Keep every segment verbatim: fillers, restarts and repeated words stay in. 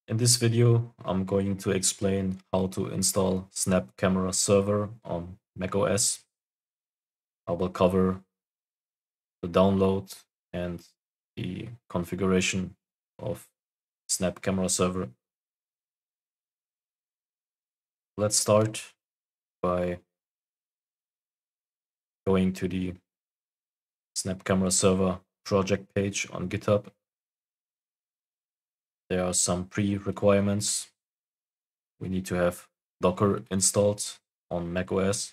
In this video, I'm going to explain how to install Snapcamera Server on macOS. I will cover the download and the configuration of Snapcamera Server. Let's start by going to the Snapcamera Server project page on GitHub. There are some pre-requirements. We need to have Docker installed on macOS.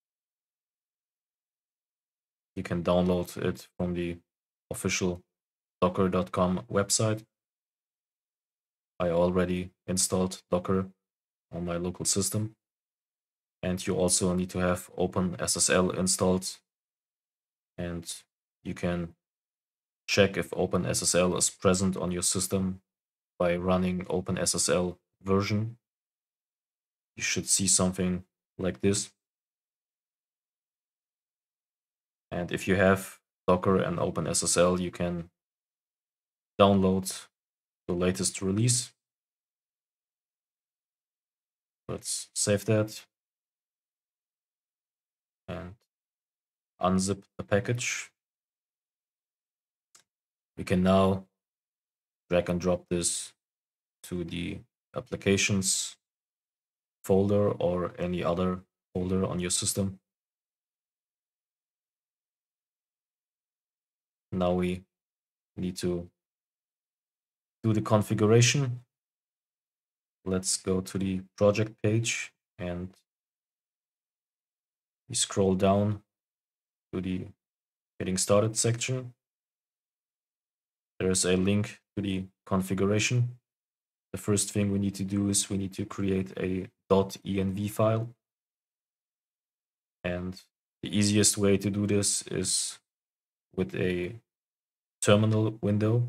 You can download it from the official docker dot com website. I already installed Docker on my local system. And you also need to have OpenSSL installed. And you can check if OpenSSL is present on your system by running OpenSSL version. You should see something like this. And if you have Docker and OpenSSL, you can download the latest release. Let's save that and unzip the package. We can now drag and drop this to the applications folder or any other folder on your system. Now we need to do the configuration. Let's go to the project page and we scroll down to the getting started section. There is a link to the configuration. The first thing we need to do is we need to create a .env file. And the easiest way to do this is with a terminal window.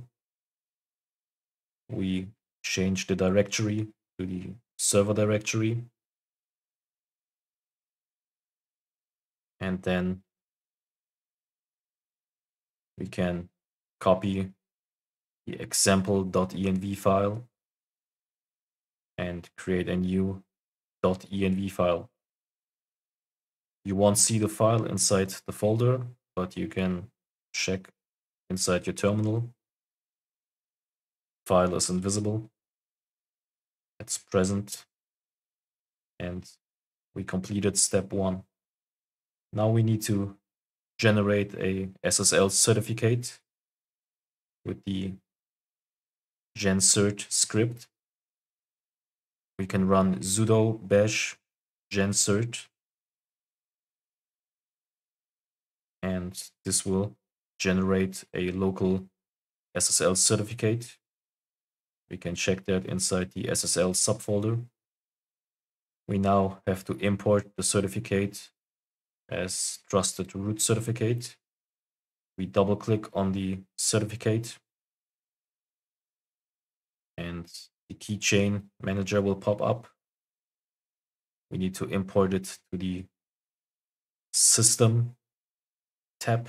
We change the directory to the server directory. And then we can copy the example.env file and create a new .env file. You won't see the file inside the folder, but you can check inside your terminal. File is invisible. It's present. And we completed step one. Now we need to generate a S S L certificate with the gencert script. We can run sudo bash gencert, and this will generate a local S S L certificate. We can check that inside the S S L subfolder. We now have to import the certificate as trusted root certificate. We double click on the certificate and the keychain manager will pop up. We need to import it to the system tab.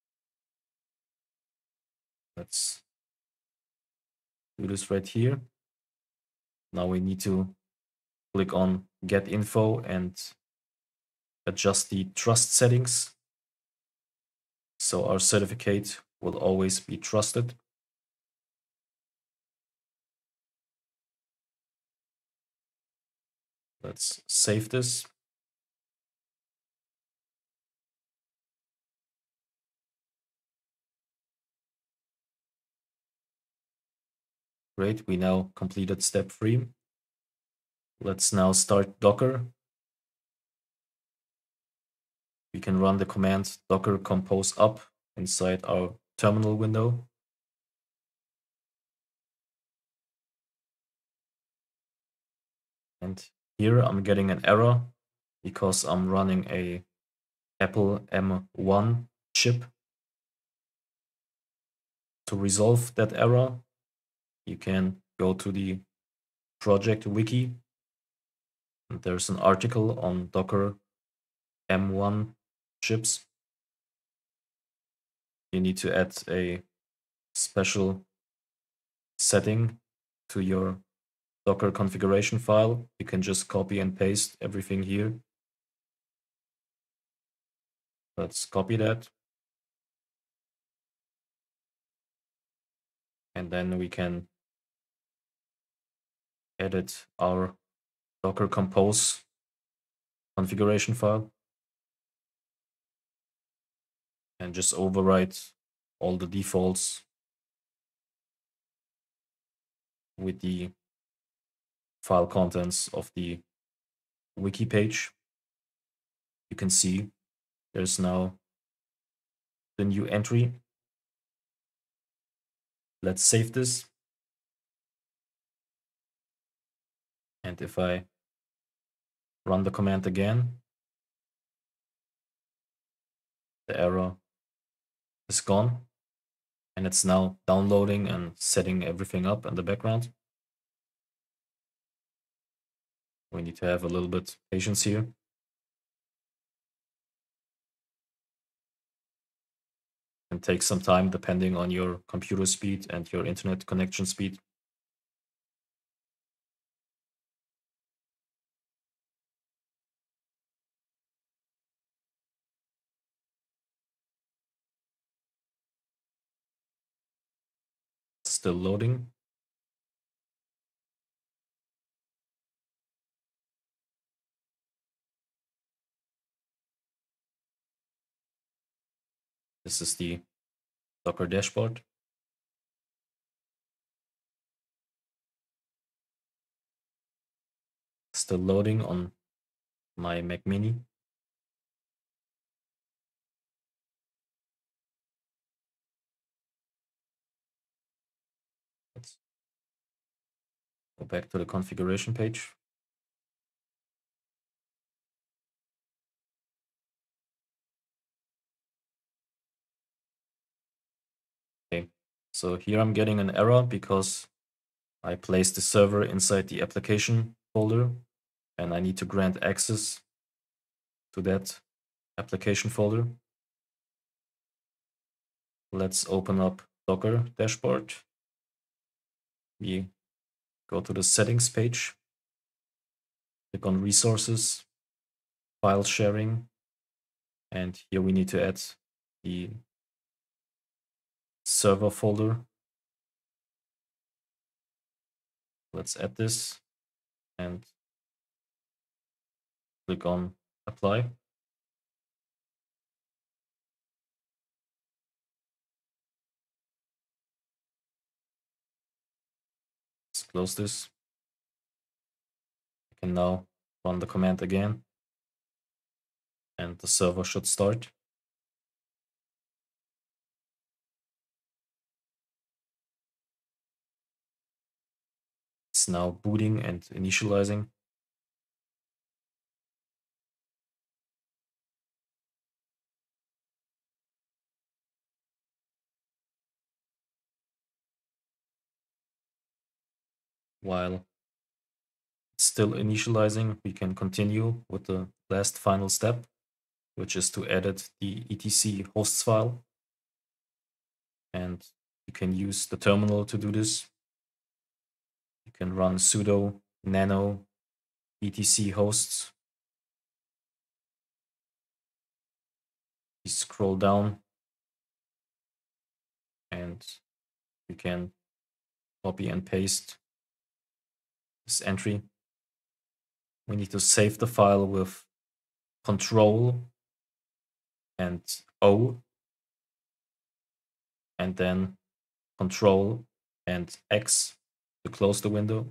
Let's do this right here. Now we need to click on get info and adjust the trust settings. So our certificate will always be trusted. Let's save this. Great, we now completed step three. Let's now start Docker. We can run the command docker compose up inside our terminal window. And here I'm getting an error because I'm running a Apple M one chip. To resolve that error, you can go to the project wiki. And there's an article on Docker M one chips. You need to add a special setting to your Docker configuration file. You can just copy and paste everything here. Let's copy that. And then we can edit our Docker compose configuration file and just overwrite all the defaults with the file contents of the wiki page. You can see there's now the new entry. Let's save this. And if I run the command again, the error is gone. And it's now downloading and setting everything up in the background. We need to have a little bit patience here. And take some time depending on your computer speed and your internet connection speed. Still loading. This is the Docker dashboard. Still loading on my Mac Mini. Let's go back to the configuration page. Okay, so here I'm getting an error because I placed the server inside the application folder and I need to grant access to that application folder. Let's open up Docker dashboard. We go to the settings page, click on resources, file sharing, and here we need to add the server folder. Let's add this and click on apply. Let's close this. I can now run the command again and the server should start. It's now booting and initializing. While it's still initializing, we can continue with the last final step, which is to edit the etc hosts file. And you can use the terminal to do this. You can run sudo nano etc hosts. You scroll down and you can copy and paste this entry. We need to save the file with Control and O, and then Control and X to close the window.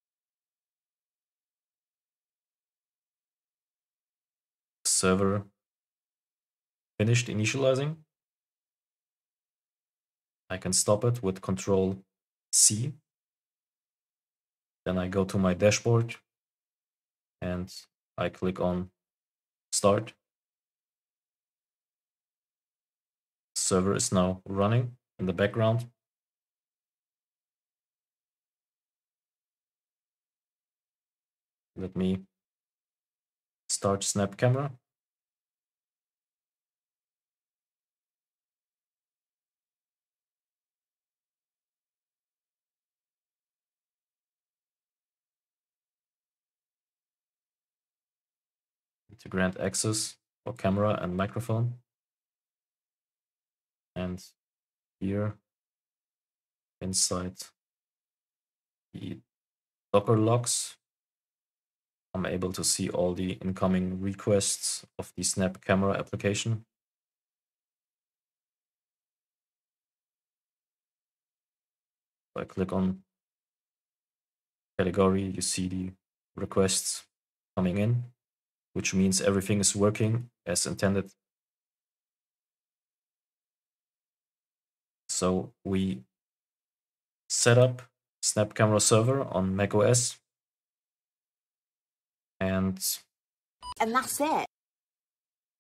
Server finished initializing. I can stop it with Control C. Then I go to my dashboard and I click on Start. Server is now running in the background. Let me start Snapcamera. to grant access for camera and microphone. And here inside the Docker logs, I'm able to see all the incoming requests of the Snapcamera application. If I click on category, you see the requests coming in, which means everything is working as intended. So we set up Snapcamera server on macOS, and and that's it.